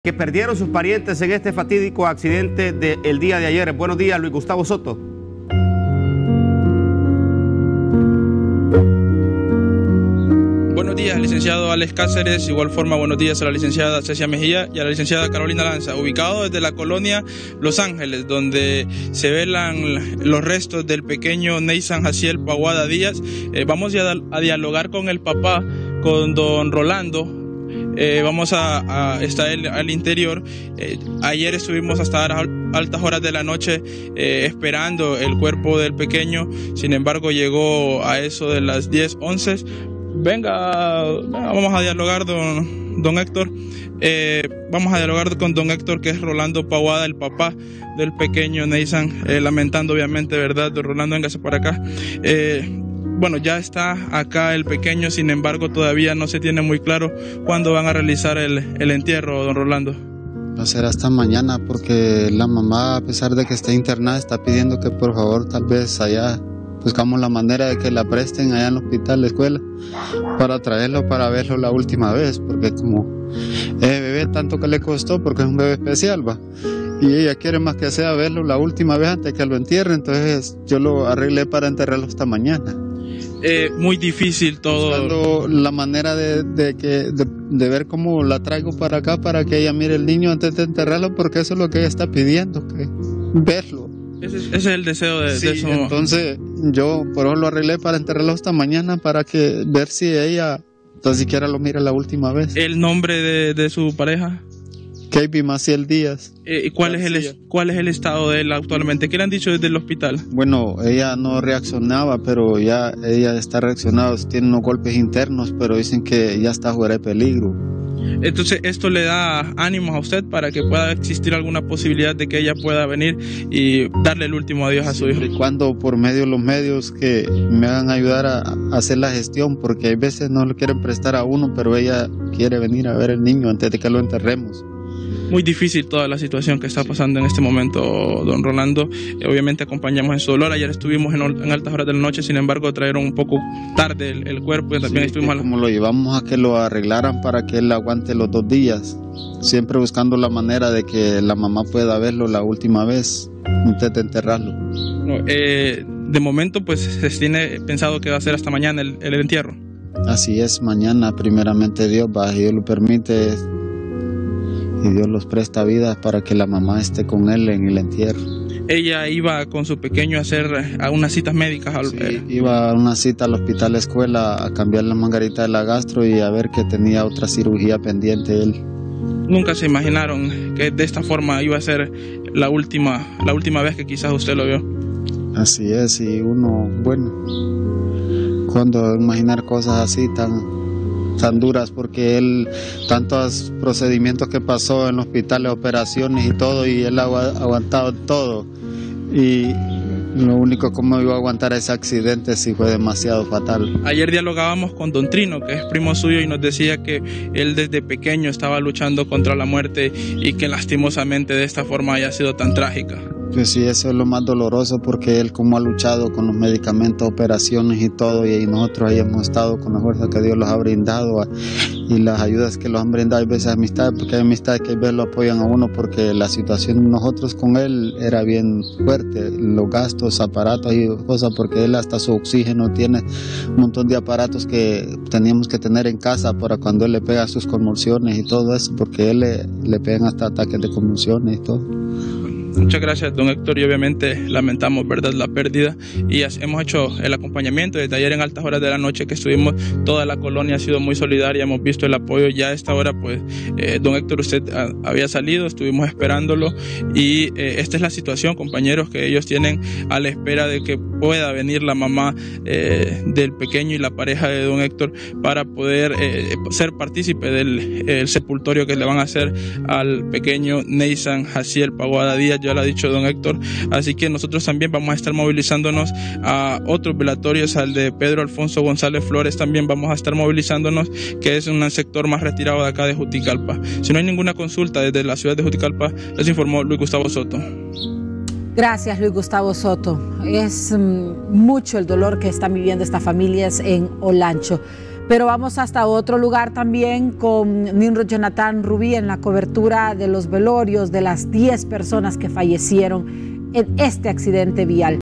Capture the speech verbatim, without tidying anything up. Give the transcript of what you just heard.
que perdieron sus parientes en este fatídico accidente del día de ayer. Buenos días, Luis Gustavo Soto. Buenos días, licenciado Alex Cáceres. Igual forma, buenos días a la licenciada Cecia Mejía y a la licenciada Carolina Lanza. Ubicado desde la colonia Los Ángeles, donde se velan los restos del pequeño Neysan Jaciel Paguada Díaz. Eh, vamos a, a dialogar con el papá, con don Rolando. Eh, vamos a, a estar al, al interior. Eh, ayer estuvimos hasta altas horas de la noche eh, esperando el cuerpo del pequeño. Sin embargo, llegó a eso de las diez, once. Venga, venga, vamos a dialogar, don, don Héctor. Eh, vamos a dialogar con don Héctor, que es Rolando Paguada, el papá del pequeño Neysan. Eh, lamentando, obviamente, ¿verdad? Don Rolando, véngase para acá. Eh, Bueno, ya está acá el pequeño, sin embargo todavía no se tiene muy claro cuándo van a realizar el, el entierro, don Rolando. Va a ser hasta mañana, porque la mamá, a pesar de que está internada, está pidiendo que por favor tal vez allá buscamos la manera de que la presten allá en el hospital, la escuela, para traerlo, para verlo la última vez, porque como ese bebé tanto que le costó, porque es un bebé especial, va. Y ella quiere más que sea verlo la última vez antes que lo entierre, entonces yo lo arreglé para enterrarlo hasta mañana. Eh, muy difícil todo. Buscando la manera de, de, que, de, de ver cómo la traigo para acá para que ella mire el niño antes de enterrarlo, porque eso es lo que ella está pidiendo, que verlo. Ese es, ese es el deseo de, sí, de su... Entonces yo por eso lo arreglé para enterrarlo hasta mañana, para que ver si ella tan siquiera lo mire la última vez. ¿El nombre de, de su pareja? Kevin Maciel Díaz. Eh, ¿cuál, es el, ¿Cuál es el estado de él actualmente? ¿Qué le han dicho desde el hospital? Bueno, ella no reaccionaba, pero ya ella está reaccionando, tiene unos golpes internos, pero dicen que ya está fuera de peligro. Entonces, ¿esto le da ánimos a usted para que pueda existir alguna posibilidad de que ella pueda venir y darle el último adiós a su hijo? Siempre y cuando por medio de los medios que me hagan ayudar a, a hacer la gestión, porque hay veces no lo quieren prestar a uno, pero ella quiere venir a ver el niño antes de que lo enterremos. Muy difícil toda la situación que está pasando en este momento, don Rolando. Eh, obviamente acompañamos en su dolor. Ayer estuvimos en, en altas horas de la noche, sin embargo trajeron un poco tarde el, el cuerpo. Y también sí, estuvimos como lo llevamos a que lo arreglaran para que él aguante los dos días, siempre buscando la manera de que la mamá pueda verlo la última vez antes de enterrarlo. No, eh, de momento pues se tiene pensado que va a ser hasta mañana el, el entierro. Así es, mañana primeramente Dios va, si Dios lo permite y Dios los presta vida para que la mamá esté con él en el entierro. Ella iba con su pequeño a hacer a unas citas médicas. Al... Sí, iba a una cita al hospital escuela a cambiar la mangarita de la gastro y a ver que tenía otra cirugía pendiente él. Nunca se imaginaron que de esta forma iba a ser la última, la última vez que quizás usted lo vio. Así es, y uno, bueno, cuando imaginar cosas así tan... tan duras, porque él, tantos procedimientos que pasó en hospitales, operaciones y todo, y él ha aguantado todo, y lo único como iba a aguantar ese accidente si fue demasiado fatal. Ayer dialogábamos con don Trino, que es primo suyo, y nos decía que él desde pequeño estaba luchando contra la muerte y que lastimosamente de esta forma haya sido tan trágica. Pues sí, eso es lo más doloroso, porque él como ha luchado con los medicamentos, operaciones y todo, y nosotros ahí hemos estado con la fuerza que Dios los ha brindado y las ayudas que los han brindado. Hay veces amistades, porque hay amistades que a veces lo apoyan a uno, porque la situación de nosotros con él era bien fuerte, los gastos, aparatos y cosas, porque él hasta su oxígeno tiene un montón de aparatos que teníamos que tener en casa para cuando él le pega sus convulsiones y todo eso, porque él le, le pegan hasta ataques de convulsiones y todo. Muchas gracias, don Héctor, y obviamente lamentamos, ¿verdad?, la pérdida, y hemos hecho el acompañamiento desde ayer en altas horas de la noche que estuvimos. Toda la colonia ha sido muy solidaria, hemos visto el apoyo. Ya a esta hora, pues, eh, don Héctor, usted a, había salido, estuvimos esperándolo, y eh, esta es la situación, compañeros, que ellos tienen a la espera de que pueda venir la mamá eh, del pequeño y la pareja de don Héctor para poder eh, ser partícipe del el sepultorio que le van a hacer al pequeño Neysan Jaciel Paguada Díaz. Ya lo ha dicho don Héctor, así que nosotros también vamos a estar movilizándonos a otros velatorios, al de Pedro Alfonso González Flores también vamos a estar movilizándonos, que es un sector más retirado de acá de Juticalpa. Si no hay ninguna consulta desde la ciudad de Juticalpa, les informó Luis Gustavo Soto. Gracias, Luis Gustavo Soto. Es um, mucho el dolor que están viviendo estas familias en Olancho. Pero vamos hasta otro lugar también con Nimrod Jonathan Rubí en la cobertura de los velorios de las diez personas que fallecieron en este accidente vial.